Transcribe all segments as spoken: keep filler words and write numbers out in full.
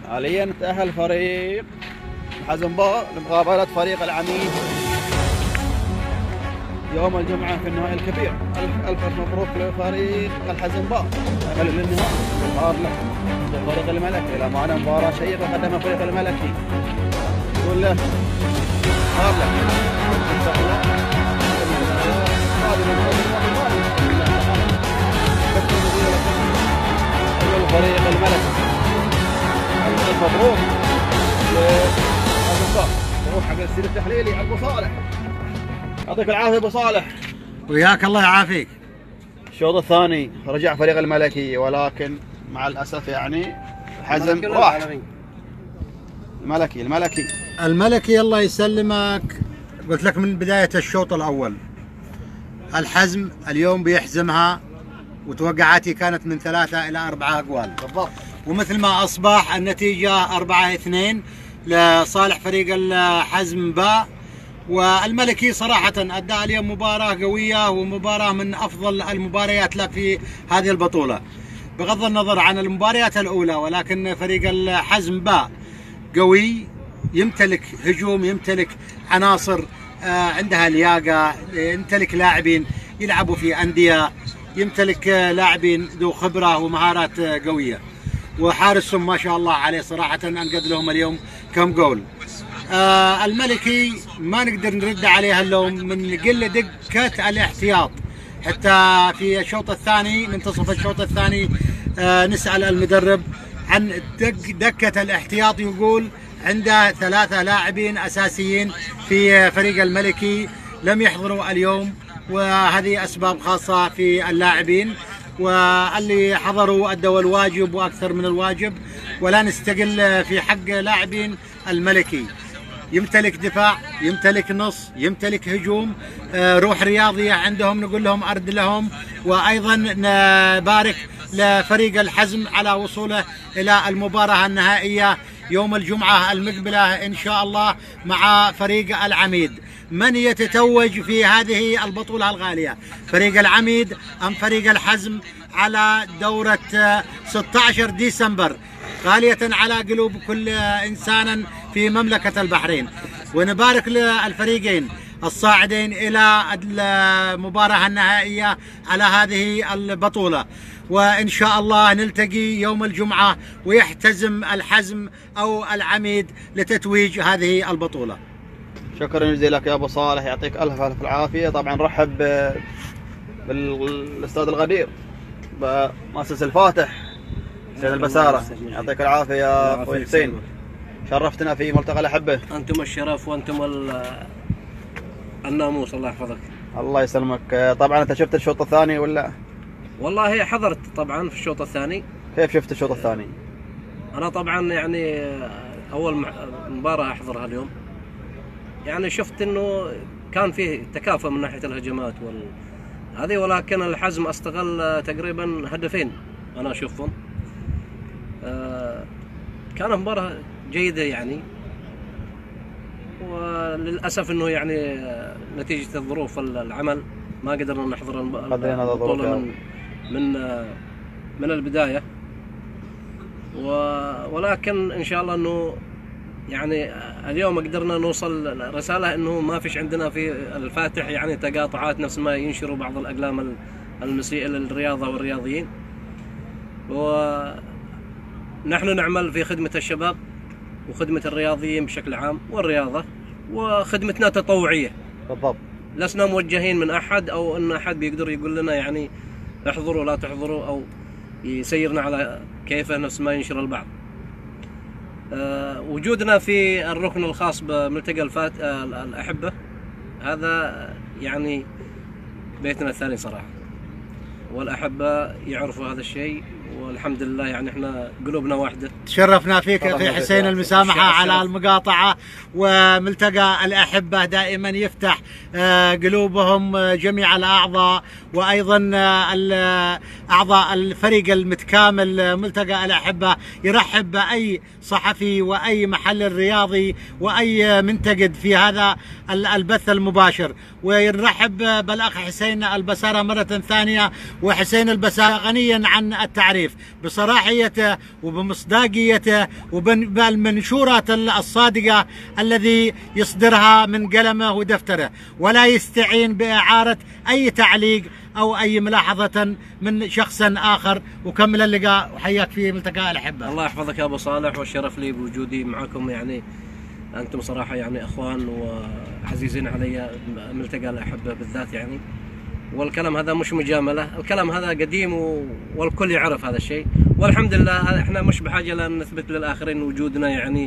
حاليا تأهل فريق الحزم باء لمقابلة فريق العميد يوم الجمعة في النهائي الكبير. ألف ألف مبروك لفريق الحزم باء، تأهل للنهائي. صار له فريق الملكي للأمانة مباراة شيقة قدمها فريق الملكي. يقول له صار له إن شاء الله فريق الملكي. ألف مبروك للحزم باء. نروح حق السير التحليلي على أبو صالح. يعطيك العافية أبو صالح. وياك الله يعافيك. الشوط الثاني رجع فريق الملكي، ولكن مع الأسف يعني الحزم راح. الملكي الملكي الملكي الله يسلمك. قلت لك من بداية الشوط الأول الحزم اليوم بيحزمها، وتوقعاتي كانت من ثلاثة إلى أربعة أقوال بالضبط، ومثل ما أصبح النتيجة أربعة اثنين لصالح فريق الحزم باء. والملكي صراحة أدى اليوم مباراة قوية ومباراة من أفضل المباريات له في هذه البطولة بغض النظر عن المباريات الأولى، ولكن فريق الحزم باء قوي، يمتلك هجوم، يمتلك عناصر عندها لياقة، يمتلك لاعبين يلعبوا في أندية، يمتلك لاعبين ذو خبرة ومهارات قوية، وحارسهم ما شاء الله عليه صراحة أنقذ لهم اليوم كم جول. آه الملكي ما نقدر نرد عليها اللوم من قلة دقة الاحتياط. حتى في الشوط الثاني منتصف الشوط الثاني آه نسأل المدرب عن دق دقة الاحتياط، يقول عنده ثلاثة لاعبين أساسيين في فريق الملكي لم يحضروا اليوم، وهذه أسباب خاصة في اللاعبين، واللي حضروا أدوا الواجب وأكثر من الواجب، ولا نستقل في حق لاعبين الملكي. يمتلك دفاع، يمتلك نص، يمتلك هجوم، روح رياضية عندهم، نقول لهم أرد لهم. وأيضا نبارك لفريق الحزم على وصوله إلى المباراة النهائية يوم الجمعة المقبلة إن شاء الله مع فريق العميد. من يتتوج في هذه البطولة الغالية، فريق العميد أم فريق الحزم، على دورة ستة عشر ديسمبر، غالية على قلوب كل إنسان في مملكة البحرين. ونبارك للفريقين الصاعدين إلى المباراة النهائية على هذه البطولة، وإن شاء الله نلتقي يوم الجمعة ويحتزم الحزم أو العميد لتتويج هذه البطولة. شكرا جزيلا لك يا أبو صالح، يعطيك ألف ألف العافية. طبعا نرحب بالأستاذ الغدير بمؤسسة الفاتح حسين البسارة، يعطيك العافية يا أخوي حسين. شرفتنا في ملتقى الأحبة. أنتم الشرف وأنتم الناموس، الله يحفظك. الله يسلمك. طبعا أنت شفت الشوط الثاني ولا؟ والله حضرت طبعا في الشوط الثاني. كيف شفت الشوط الثاني؟ أنا طبعا يعني أول مباراة أحضرها اليوم، يعني شفت إنه كان فيه تكافؤ من ناحية الهجمات وال هذه، ولكن الحزم استغل تقريبا هدفين أنا أشوفهم. كانت مباراة جيدة يعني، وللأسف إنه يعني نتيجة الظروف العمل ما قدرنا نحضر البطولة من من من البداية، ولكن إن شاء الله إنه يعني اليوم قدرنا نوصل رسالة إنه ما فيش عندنا في الفاتح يعني تقاطعات نفس ما ينشروا بعض الأقلام المسيئة للرياضة والرياضيين. ونحن نعمل في خدمة الشباب وخدمة الرياضيين بشكل عام والرياضة، وخدمتنا تطوعية بالضبط، لسنا موجهين من أحد أو أن أحد بيقدر يقول لنا يعني احضروا لا تحضروا أو يسيرنا على كيفه نفس ما ينشر البعض. أه وجودنا في الركن الخاص بملتقى الفات أه الأحبة هذا يعني بيتنا الثاني صراحة، والأحبة يعرفوا هذا الشيء، والحمد لله يعني احنا قلوبنا واحدة. تشرفنا فيك يا اخي حسين المسامحة على المقاطعة. وملتقى الأحبة دائما يفتح قلوبهم جميع الأعضاء، وأيضا أعضاء الفريق المتكامل ملتقى الأحبة يرحب بأي صحفي وأي محل رياضي وأي منتقد في هذا البث المباشر. ونرحب بالأخ حسين البسارة مرة ثانية. وحسين البسارة غنيا عن التعريف، الشريف بصراحيته وبمصداقيته وبالمنشورات الصادقة الذي يصدرها من قلمه ودفتره، ولا يستعين بإعارة أي تعليق أو أي ملاحظة من شخص آخر. وكمل اللقاء وحياك في ملتقى الأحبة. الله يحفظك يا أبو صالح، والشرف لي بوجودي معكم. يعني أنتم صراحة يعني أخوان وعزيزين علي، ملتقى الأحبة بالذات يعني. والكلام هذا مش مجاملة، الكلام هذا قديم والكل يعرف هذا الشيء، والحمد لله احنا مش بحاجة لأن نثبت للآخرين وجودنا يعني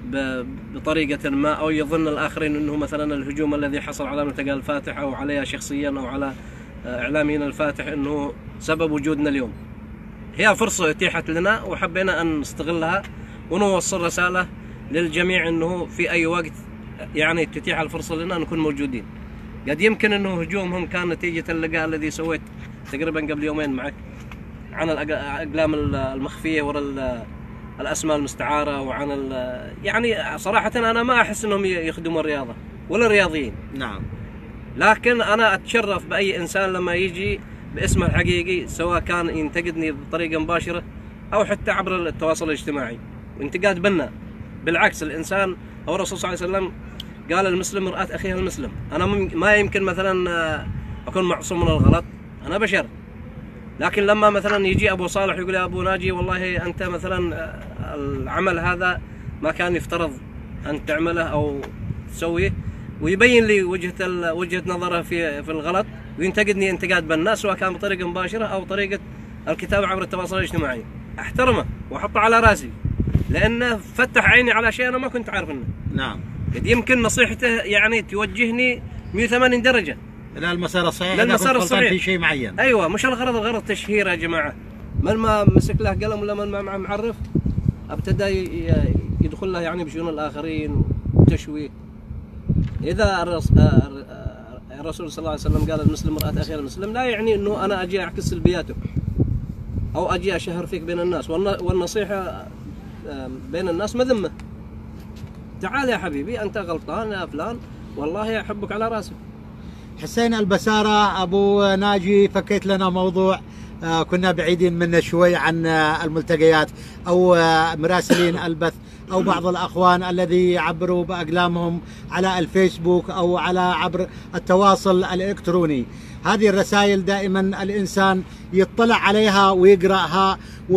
بطريقة ما، أو يظن الآخرين أنه مثلا الهجوم الذي حصل على ملتقى الفاتح أو علي شخصيا أو على إعلاميين الفاتح أنه سبب وجودنا اليوم. هي فرصة اتيحت لنا وحبينا أن نستغلها ونوصل رسالة للجميع أنه في أي وقت يعني تتيح الفرصة لنا نكون موجودين. قد يمكن أنه هجومهم كان نتيجة اللقاء الذي سويت تقريبا قبل يومين معك عن الأقلام المخفية وراء الأسماء المستعارة، وعن يعني صراحة أنا ما أحس أنهم يخدموا الرياضة ولا الرياضيين. نعم. لكن أنا أتشرف بأي إنسان لما يجي باسمه الحقيقي، سواء كان ينتقدني بطريقة مباشرة أو حتى عبر التواصل الاجتماعي، وانتقاد بنا. بالعكس، الإنسان هو الرسول صلى الله عليه وسلم قال المسلم مرآة أخيه المسلم. أنا ما يمكن مثلا أكون معصوم من الغلط، أنا بشر. لكن لما مثلا يجي أبو صالح يقول يا أبو ناجي والله أنت مثلا العمل هذا ما كان يفترض أن تعمله أو تسويه، ويبين لي وجهة وجهة نظره في في الغلط، وينتقدني انتقاد بالناس سواء كان بطريقة مباشرة أو طريقة الكتابة عبر التواصل الاجتماعي، أحترمه وأحطه على راسي، لأنه فتح عيني على شيء أنا ما كنت عارف منه. نعم. قد يمكن نصيحته يعني توجهني مئة وثمانين درجة لا المسار الصحيح، لا المسار الصحيح في شيء معين. ايوه، مش الغرض الغرض تشهير يا جماعه. من ما مسك له قلم ولا من ما معه معرف ابتدى يدخل له يعني بشؤون الاخرين وتشويه. اذا الرسول صلى الله عليه وسلم قال المسلم مرآة اخيه المسلم، لا يعني انه انا اجي اعكس سلبياته او اجي اشهر فيك بين الناس، والنصيحه بين الناس مذمه. تعال يا حبيبي انت غلطان يا فلان، والله احبك على راسي. حسين البسارة أبو ناجي، فكيت لنا موضوع آه كنا بعيدين منه شوي عن آه الملتقيات أو آه مراسلين البث أو بعض الأخوان الذي يعبروا بأقلامهم على الفيسبوك أو على عبر التواصل الإلكتروني. هذه الرسائل دائما الإنسان يطلع عليها ويقرأها،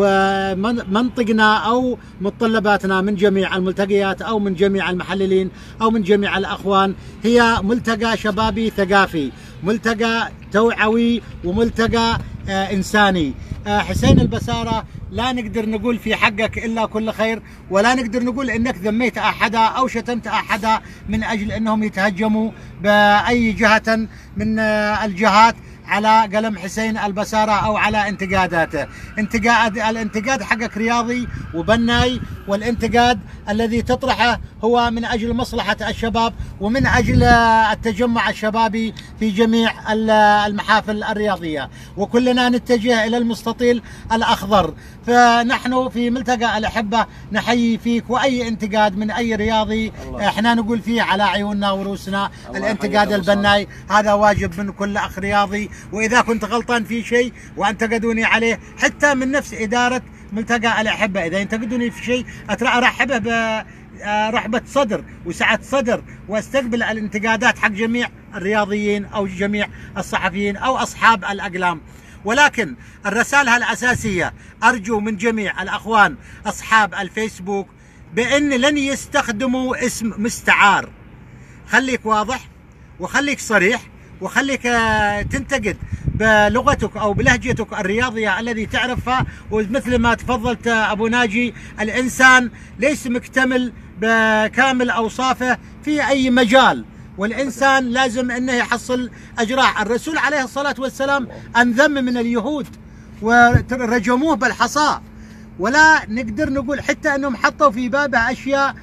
ومنطقنا أو متطلباتنا من جميع الملتقيات أو من جميع المحللين أو من جميع الأخوان هي ملتقى شبابي ثقافي، ملتقى توعوي، وملتقى آه إنساني. آه حسين البسارة، لا نقدر نقول في حقك إلا كل خير، ولا نقدر نقول إنك ذميت أحدا أو شتمت أحدا من أجل أنهم يتهجموا بأي جهة من آه الجهات على قلم حسين البسارة أو على انتقاداته. انتقاد الانتقاد حقك رياضي وبناي، والانتقاد الذي تطرحه هو من أجل مصلحة الشباب ومن أجل التجمع الشبابي في جميع المحافل الرياضية، وكلنا نتجه إلى المستطيل الأخضر. فنحن في ملتقى الأحبة نحيي فيك، وأي انتقاد من أي رياضي احنا نقول فيه على عيوننا ورؤوسنا. الانتقاد البناي هذا واجب من كل أخ رياضي، وإذا كنت غلطان في شيء وانتقدوني عليه حتى من نفس إدارة ملتقى الأحبة، إذا ينتقدوني في شيء أرحبه برحبة صدر وسعة صدر، واستقبل الانتقادات حق جميع الرياضيين أو جميع الصحفيين أو أصحاب الأقلام. ولكن الرسالة الأساسية أرجو من جميع الأخوان أصحاب الفيسبوك بأن لن يستخدموا اسم مستعار. خليك واضح وخليك صريح وخليك تنتقد بلغتك أو بلهجتك الرياضية الذي تعرفها. ومثل ما تفضلت أبو ناجي، الإنسان ليس مكتمل بكامل أوصافه في أي مجال، والإنسان لازم أنه يحصل أجراح. الرسول عليه الصلاة والسلام أنذم من اليهود ورجموه بالحصى، ولا نقدر نقول حتى أنهم حطوا في بابه أشياء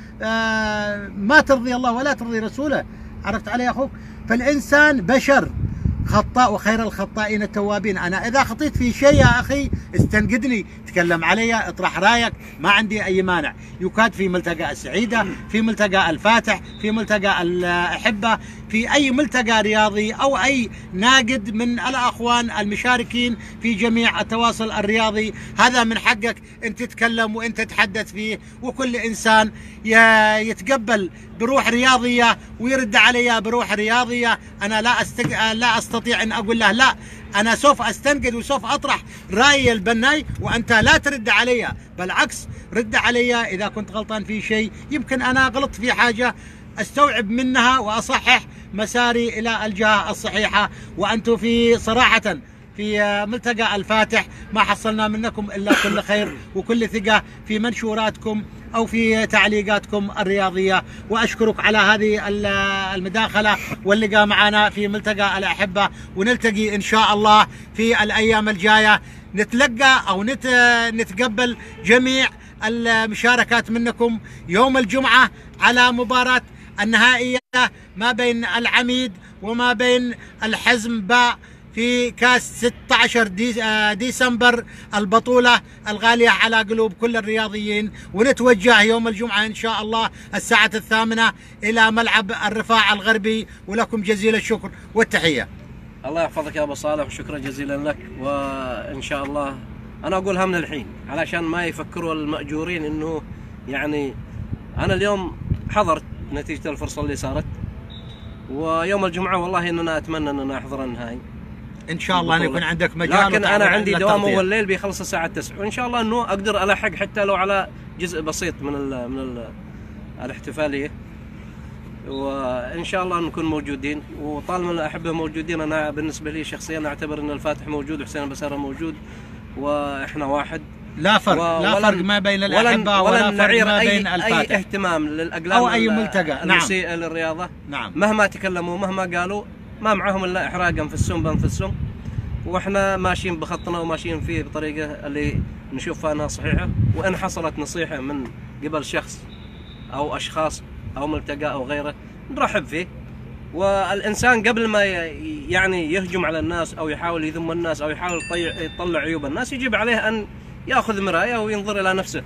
ما ترضي الله ولا ترضي رسوله. عرفت علي يا أخوك؟ فالإنسان بشر خطاء، وخير الخطائين التوابين. أنا إذا خطيت في شيء يا أخي استنقدني، تكلم علي، اطرح رايك، ما عندي أي مانع. يكاد في ملتقى السعيدة، في ملتقى الفاتح، في ملتقى الأحبة، في أي ملتقى رياضي أو أي ناقد من الأخوان المشاركين في جميع التواصل الرياضي، هذا من حقك أن تتكلم وأن تتحدث فيه، وكل إنسان يتقبل بروح رياضية ويرد علي بروح رياضية. أنا لا, أستق... لا أستطيع أن أقول له لا، أنا سوف أستنقد وسوف أطرح رأيي البناء وأنت لا ترد علي، بالعكس رد علي إذا كنت غلطان في شيء، يمكن أنا غلطت في حاجة استوعب منها واصحح مساري الى الجهه الصحيحه. وانتم في صراحه في ملتقى الفاتح ما حصلنا منكم الا كل خير وكل ثقه في منشوراتكم او في تعليقاتكم الرياضيه، واشكرك على هذه المداخله واللقاء معنا في ملتقى الاحبه، ونلتقي ان شاء الله في الايام الجايه، نتلقى او نتقبل جميع المشاركات منكم يوم الجمعه على مباراه النهائية ما بين العميد وما بين الحزم باء في كاس ستة عشر ديسمبر، البطولة الغالية على قلوب كل الرياضيين. ونتوجه يوم الجمعة إن شاء الله الساعة الثامنة إلى ملعب الرفاع الغربي، ولكم جزيل الشكر والتحية. الله يحفظك يا أبو صالح وشكرا جزيلا لك، وإن شاء الله أنا أقولها من الحين علشان ما يفكروا المأجورين إنه يعني أنا اليوم حضرت نتيجة الفرصة اللي صارت، ويوم الجمعة والله إن أنا أتمنى أن أنا أحضر النهائي إن شاء الله، أن يكون عندك مجال. لكن أنا عندي دوام أول ليل بيخلص الساعة تسعة، وإن شاء الله إنه أقدر ألحق حتى لو على جزء بسيط من ال من ال الاحتفالية، وإن شاء الله نكون موجودين. وطالما الأحبة موجودين، أنا بالنسبة لي شخصيا أعتبر أن الفاتح موجود وحسين البسارة موجود وإحنا واحد، لا فرق لا فرق ما بين الأحبة ولا, ولا فرق ما بين أي الفاتح. أي اهتمام للأقلام أو أي ملتقى المسيئة نعم. للرياضة نعم. مهما تكلموا مهما قالوا ما معهم إلا إحراق أنفسهم بأنفسهم، وإحنا ماشيين بخطنا وماشيين فيه بطريقة اللي نشوفها أنها صحيحة. وإن حصلت نصيحة من قبل شخص أو أشخاص أو ملتقى أو غيره نرحب فيه. والإنسان قبل ما يعني يهجم على الناس أو يحاول يذم الناس أو يحاول يطلع عيوب الناس، يجب عليه أن يأخذ مراية وينظر إلى نفسه.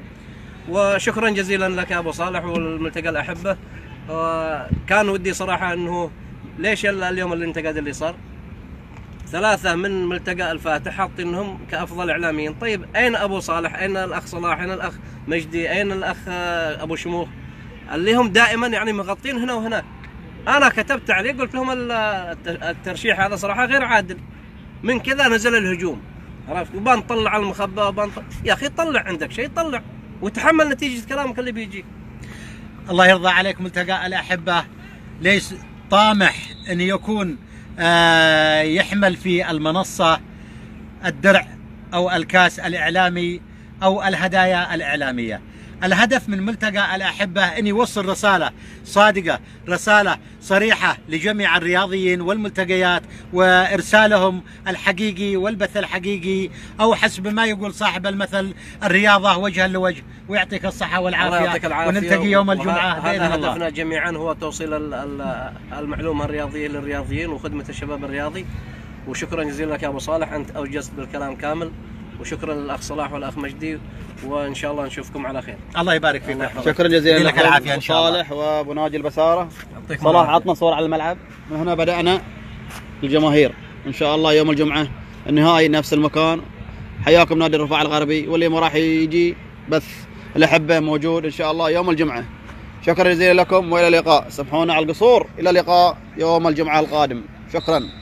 وشكرا جزيلا لك يا أبو صالح والملتقى الأحبة. كان ودي صراحة أنه ليش اليوم الانتقاد اللي صار ثلاثة من ملتقى الفاتح حاطينهم كأفضل إعلاميين. طيب أين أبو صالح؟ أين الأخ صلاح؟ أين الأخ مجدي؟ أين الأخ أبو شموخ اللي هم دائما يعني مغطين هنا وهناك؟ أنا كتبت عليه قلت لهم الترشيح هذا صراحة غير عادل، من كذا نزل الهجوم، عرفت؟ وبنطلع المخبى وبنطلع. يا أخي طلع عندك شيء طلع وتحمل نتيجة كلامك اللي بيجي. الله يرضى عليك ملتقى الأحبة، ليس طامح أن يكون آه يحمل في المنصة الدرع أو الكاس الإعلامي أو الهدايا الإعلامية. الهدف من ملتقى الأحبة أن يوصل رسالة صادقة، رسالة صريحة لجميع الرياضيين والملتقيات، وإرسالهم الحقيقي والبث الحقيقي، أو حسب ما يقول صاحب المثل الرياضة وجها لوجه. ويعطيك الصحة والعافية، ونلتقي يوم الجمعة بإذن الله. هدفنا جميعا هو توصيل المعلومة الرياضية للرياضيين وخدمة الشباب الرياضي. وشكرا جزيلا لك يا أبو صالح، أنت أوجزت بالكلام كامل. وشكرا للأخ صلاح والأخ مجدي، وإن شاء الله نشوفكم على خير. الله يبارك فيك. شكرا جزيلا لك العافية إن شاء الله. صالح وأبو ناجي البسارة. صلاح عطنا صور على الملعب. من هنا بدأنا الجماهير إن شاء الله يوم الجمعة النهائي نفس المكان. حياكم نادي الرفاع الغربي، واللي ما راح يجي بس الأحبة موجود إن شاء الله يوم الجمعة. شكرا جزيلا لكم وإلى اللقاء. سامحونا على القصور، إلى اللقاء يوم الجمعة القادم. شكرا.